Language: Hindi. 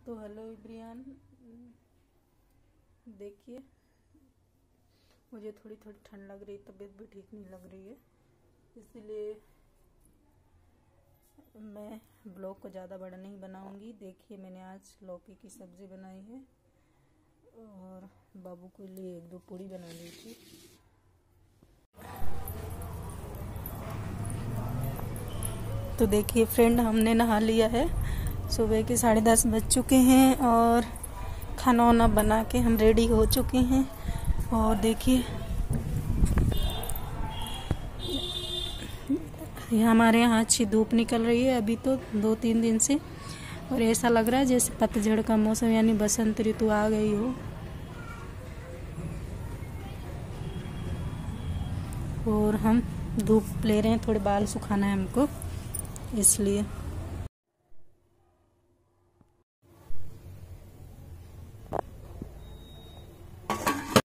तो हेलो एवरीवन, देखिए मुझे थोड़ी ठंड लग रही, तबीयत भी ठीक नहीं लग रही है, इसलिए मैं ब्लॉग को ज़्यादा बड़ा नहीं बनाऊंगी। देखिए मैंने आज लौकी की सब्ज़ी बनाई है और बाबू के लिए 1-2 पूड़ी बना ली थी। तो देखिए फ्रेंड, हमने नहा लिया है, सुबह के 10:30 बज चुके हैं और खाना वाना बना के हम रेडी हो चुके हैं। और देखिए हमारे यहाँ अच्छी धूप निकल रही है अभी तो 2-3 दिन से, और ऐसा लग रहा है जैसे पतझड़ का मौसम यानी बसंत ऋतु आ गई हो। और हम धूप ले रहे हैं, थोड़े बाल सुखाना है हमको, इसलिए